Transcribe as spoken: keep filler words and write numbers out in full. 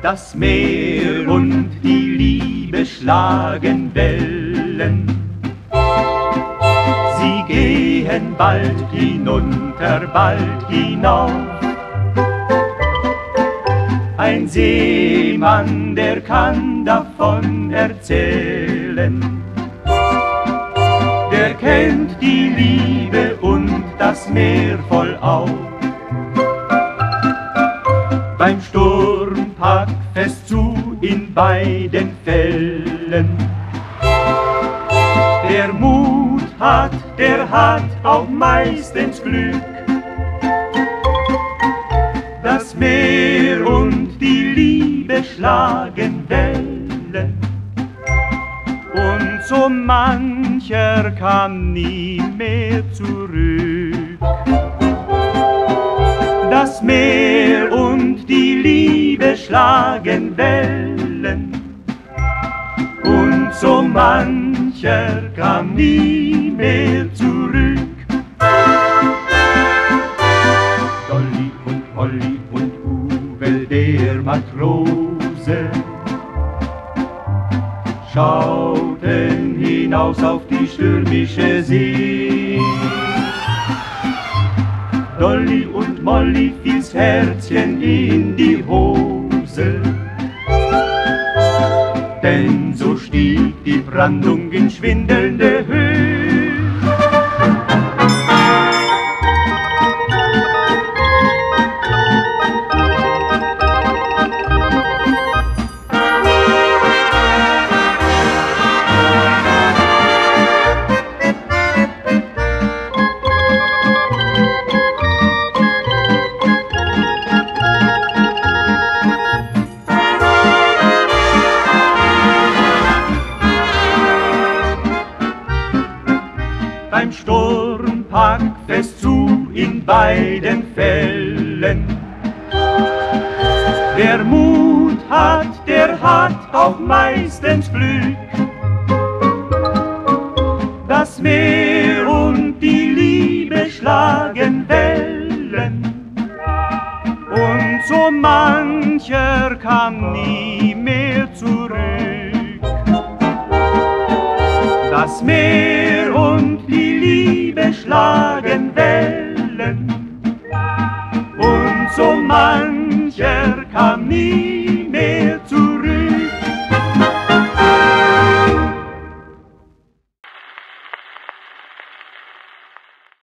Das Meer und die Liebe schlagen Wellen. Sie gehen bald hinunter, bald hinauf. Ein Seemann, der kann davon erzählen. Der kennt die Liebe und das Meer vollauf. Beim Sturm packt fest zu in beiden Fällen. Der Mut hat, der hat auch meistens Glück. Das Meer und die Liebe schlagen Wellen. Und so mancher kam nie mehr zurück. Das Meer und die Liebe schlagen Wellen. Und so mancher kam nie mehr zurück. Dolly und Polly und Uwe, der Matrose, schauten hinaus auf die stürmische See. Dolly und Molly fiel's Herzchen in die Hose, denn so stieg die Brandung in schwindelnde Höhe. Beim Sturm packt fest zu in beiden Fällen. Wer Mut hat, der hat auch meistens Glück. Das Meer und die Liebe schlagen Wellen. Und so mancher kam nie mehr zurück. Das Meer und die Liebe schlagen Wellen.